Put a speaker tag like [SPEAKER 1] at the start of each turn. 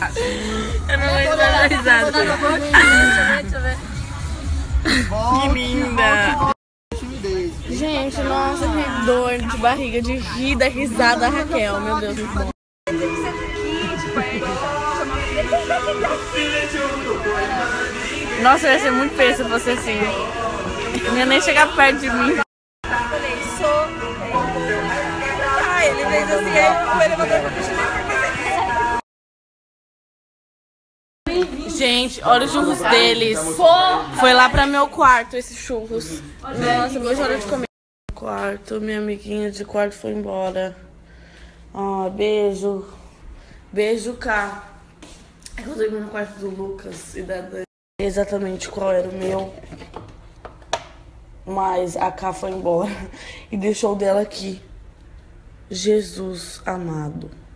[SPEAKER 1] Eu não lembro da risada.
[SPEAKER 2] Deixa eu ver.
[SPEAKER 1] Que linda.
[SPEAKER 2] Gente, nossa, que dor de barriga de rir da risada da Raquel. Meu Deus, muito bom. Nossa, ia ser muito feio se fosse assim. Não ia nem chegar perto de mim.
[SPEAKER 3] Falei, sou. Ele fez assim, aí ele mandou pra
[SPEAKER 2] Gente, olha os churros deles. Foi lá pra meu quarto esses churros. Nossa, meu hora de comer. Quarto, minha amiguinha de quarto foi embora. Ah, beijo. Beijo, K. É que eu dormi no quarto do Lucas e da Dani. Exatamente qual era o meu. Mas a K foi embora e deixou o dela aqui. Jesus amado.